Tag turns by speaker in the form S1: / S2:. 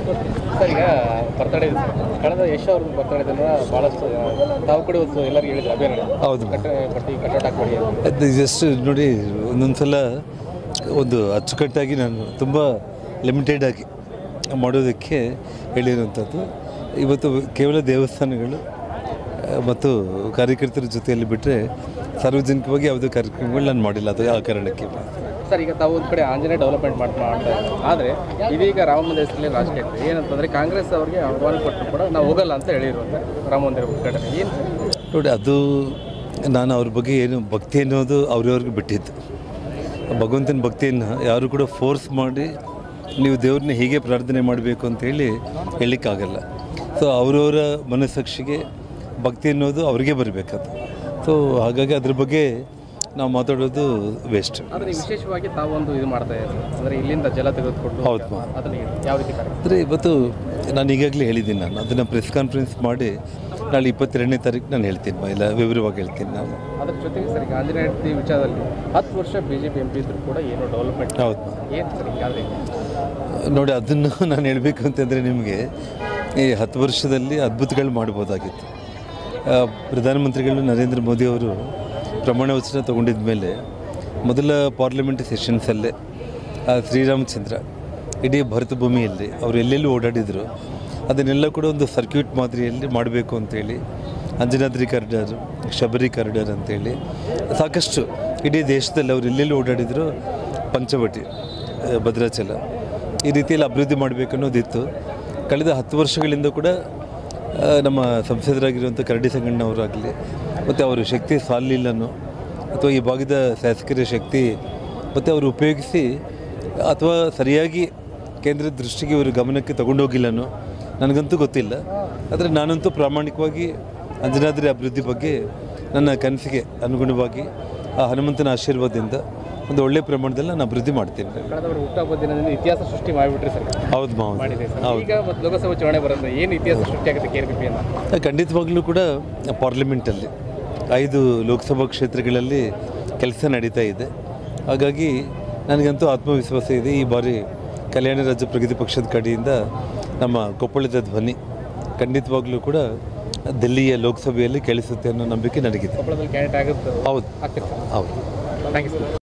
S1: Sir ಈಗ birthday ಕಳೆದ ಯಶ್ ಅವ್ರ ಬರ್ತಡೇ ದಿನ ಭಾಳಷ್ಟು ತಾವು ಕೂಡ ಎಲ್ಲರಿಗೂ ಹೇಳಿದ್ರು ಅಭಿಯಾನ
S2: ಹೌದು
S1: ಬಟ್ಟಿ ಕಟೌಟ್ ಹಾಕ್ಬೇಡಿ
S2: ಅದು ಜಸ್ಟ್ ನೋಡಿ ಒಂದೊಂದು ಸಲ ಒಂದು ಅಚ್ಚುಕಟ್ಟಾಗಿ ನಾನು ತುಂಬ ಲಿಮಿಟೆಡ್ ಆಗಿ ಮಾಡೋದಕ್ಕೆ ಹೇಳಿರುವಂಥದ್ದು. ಇವತ್ತು ಕೇವಲ ದೇವಸ್ಥಾನಗಳು ಮತ್ತು ಕಾರ್ಯಕರ್ತರ ಜೊತೆಯಲ್ಲಿ ಬಿಟ್ಟರೆ ಸಾರ್ವಜನಿಕವಾಗಿ ಯಾವುದೇ ಕಾರ್ಯಕ್ರಮಗಳು ನಾನು ಮಾಡಿಲ್ಲ. ಅದು ಆ ಕಾರಣಕ್ಕೆ.
S1: ಸರ್ ಈಗ ತಾವು ಒಂದು ಕಡೆ ಆಂಜನೇಯ ಡೆವಲಪ್ಮೆಂಟ್ ಮಾಡ್ತಾ ಇದ್ದಾರೆ, ಆದರೆ ಇದೀಗ ರಾಮ ಮಂದಿರ ಹೆಸರಲ್ಲಿ ರಾಜಕೀಯ ಆಗ್ತದೆ. ಏನಂತಂದರೆ ಕಾಂಗ್ರೆಸ್ ಅವರಿಗೆ ಆಹ್ವಾನ ಕೊಟ್ಟರು ಕೂಡ ನಾವು ಹೋಗಲ್ಲ ಅಂತ ಹೇಳಿರುವಂತೆ ರಾಮ ಮಂದಿರ ಉದ್ಘಾಟನೆ ಏನು
S2: ನೋಡಿ, ಅದು ನಾನು ಅವ್ರ ಬಗ್ಗೆ ಏನು ಭಕ್ತಿ ಅನ್ನೋದು ಅವ್ರವ್ರಿಗೆ ಬಿಟ್ಟಿದ್ದು. ಭಗವಂತನ ಭಕ್ತಿಯನ್ನು ಯಾರು ಕೂಡ ಫೋರ್ಸ್ ಮಾಡಿ ನೀವು ದೇವ್ರನ್ನ ಹೀಗೆ ಪ್ರಾರ್ಥನೆ ಮಾಡಬೇಕು ಅಂತೇಳಿ ಹೇಳಲಿಕ್ಕಾಗಲ್ಲ. ಸೊ ಅವರವರ ಮನಸ್ಸಾಕ್ಷಿಗೆ ಭಕ್ತಿ ಅನ್ನೋದು ಅವ್ರಿಗೆ ಬರಬೇಕದು. ಸೊ ಹಾಗಾಗಿ ಅದ್ರ ಬಗ್ಗೆ ನಾವು ಮಾತಾಡೋದು ವೇಸ್ಟ್.
S1: ಆದರೆ ವಿಶೇಷವಾಗಿ ತಾವೊಂದು ಇದು ಮಾಡ್ತಾ ಇದ್ದೀವಿ ಅಂದರೆ ಇಲ್ಲಿಂದ ಜಲ ತೆಗೆದುಕೊಂಡು.
S2: ಹೌದು,
S1: ಅದನ್ನು ಯಾವ ರೀತಿ
S2: ಅಂದರೆ ಇವತ್ತು ನಾನು ಈಗಾಗಲೇ ಹೇಳಿದ್ದೀನಿ, ನಾನು ಅದನ್ನು ಪ್ರೆಸ್ ಕಾನ್ಫರೆನ್ಸ್ ಮಾಡಿ ನಾಳೆ 22ನೇ ತಾರೀಕು ನಾನು ಹೇಳ್ತೀನಿ, ಇಲ್ಲ ವಿವರವಾಗಿ ಹೇಳ್ತೀನಿ ನಾನು.
S1: ಅದ್ರ ಜೊತೆಗೆ ಸರ್ ಈಗ ಆಂಜನೇಯ ವಿಚಾರದಲ್ಲಿ 10 ವರ್ಷ BJP MP ಇದ್ದರೂ ಕೂಡ ಏನೋ ಡೆವಲಪ್ಮೆಂಟ್. ಹೌದು, ಏನು ಸರ್ ಹೀಗಾದರೆ
S2: ನೋಡಿ ಅದನ್ನು ನಾನು ಹೇಳಬೇಕು ಅಂತಂದರೆ ನಿಮಗೆ ಈ 10 ವರ್ಷದಲ್ಲಿ ಅದ್ಭುತಗಳು ಮಾಡ್ಬೋದಾಗಿತ್ತು. ಪ್ರಧಾನಮಂತ್ರಿಗಳು ನರೇಂದ್ರ ಮೋದಿ ಅವರು ಪ್ರಮಾಣ ವಚನ ತೊಗೊಂಡಿದ್ದ ಮೇಲೆ ಮೊದಲ ಪಾರ್ಲಿಮೆಂಟ್ ಸೆಷನ್ಸಲ್ಲೇ ಶ್ರೀರಾಮಚಂದ್ರ ಇಡೀ ಭಾರತ ಭೂಮಿಯಲ್ಲಿ ಅವರು ಎಲ್ಲೆಲ್ಲೂ ಓಡಾಡಿದರು ಅದನ್ನೆಲ್ಲ ಕೂಡ ಒಂದು ಸರ್ಕ್ಯೂಟ್ ಮಾದರಿಯಲ್ಲಿ ಮಾಡಬೇಕು ಅಂತೇಳಿ ಅಂಜನಾದ್ರಿ ಕಾರಿಡಾರ್, ಶಬರಿ ಕಾರಿಡಾರ್ ಅಂತೇಳಿ ಸಾಕಷ್ಟು ಇಡೀ ದೇಶದಲ್ಲಿ ಅವರು ಎಲ್ಲೆಲ್ಲೂ ಓಡಾಡಿದರು, ಪಂಚವಟಿ, ಭದ್ರಾಚಲ ಈ ರೀತಿಯಲ್ಲಿ ಅಭಿವೃದ್ಧಿ ಮಾಡಬೇಕು ಅನ್ನೋದಿತ್ತು. ಕಳೆದ 10 ವರ್ಷಗಳಿಂದ ಕೂಡ ನಮ್ಮ ಸಂಸದರಾಗಿರುವಂಥ ಕರಡಿ ಸಂಗಣ್ಣವರಾಗಲಿ ಮತ್ತು ಅವರು ಶಕ್ತಿ ಸಾಲಿಲ್ಲನೋ ಅಥವಾ ಈ ಭಾಗದ ಶಾಸಕರ ಶಕ್ತಿ ಮತ್ತು ಅವರು ಉಪಯೋಗಿಸಿ ಅಥವಾ ಸರಿಯಾಗಿ ಕೇಂದ್ರದ ದೃಷ್ಟಿಗೆ ಇವರು ಗಮನಕ್ಕೆ ತಗೊಂಡೋಗಿಲ್ಲನೋ ನನಗಂತೂ ಗೊತ್ತಿಲ್ಲ. ಆದರೆ ನಾನಂತೂ ಪ್ರಾಮಾಣಿಕವಾಗಿ ಅಂಜನಾದ್ರಿ ಅಭಿವೃದ್ಧಿ ಬಗ್ಗೆ ನನ್ನ ಕನಸಿಗೆ ಅನುಗುಣವಾಗಿ ಆ ಹನುಮಂತನ ಆಶೀರ್ವಾದದಿಂದ ಒಂದು ಒಳ್ಳೆಯ ಪ್ರಮಾಣದಲ್ಲಿ ನಾನು ಅಭಿವೃದ್ಧಿ ಮಾಡ್ತೀನಿ.
S1: ಕಳೆದವರು ಹುಟ್ಟುಹಬ್ಬ ದಿನದಿಂದ ಇತಿಹಾಸ ಸೃಷ್ಟಿ ಮಾಡಿಬಿಟ್ರಿ ಸರ್.
S2: ಹೌದು ಹೌದು.
S1: ಈಗ ಮತ್ತು ಲೋಕಸಭಾ ಚುನಾವಣೆ ಬರುತ್ತೆ, ಏನು ಇತಿಹಾಸ ಸೃಷ್ಟಿ ಆಗುತ್ತೆ KRPP ಅಂತ?
S2: ಖಂಡಿತವಾಗ್ಲೂ ಕೂಡ ಪಾರ್ಲಿಮೆಂಟಲ್ಲಿ 5 ಲೋಕಸಭಾ ಕ್ಷೇತ್ರಗಳಲ್ಲಿ ಕೆಲಸ ನಡೀತಾ ಇದೆ. ಹಾಗಾಗಿ ನನಗಂತೂ ಆತ್ಮವಿಶ್ವಾಸ ಇದೆ. ಈ ಬಾರಿ ಕಲ್ಯಾಣ ರಾಜ್ಯ ಪ್ರಗತಿ ಪಕ್ಷದ ಕಡೆಯಿಂದ ನಮ್ಮ ಕೊಪ್ಪಳದ ಧ್ವನಿ ಖಂಡಿತವಾಗ್ಲೂ ಕೂಡ ದಿಲ್ಲಿಯ ಲೋಕಸಭೆಯಲ್ಲಿ ಕೇಳಿಸುತ್ತೆ ಅನ್ನೋ ನಂಬಿಕೆ ನನಗಿದೆ.
S1: ಕೊಪ್ಪಳದಲ್ಲಿ ಕ್ಯಾಂಡಿಡೇಟ್ ಆಗುತ್ತೆ.
S2: ಹೌದು ಹೌದು.
S1: Thank you sir.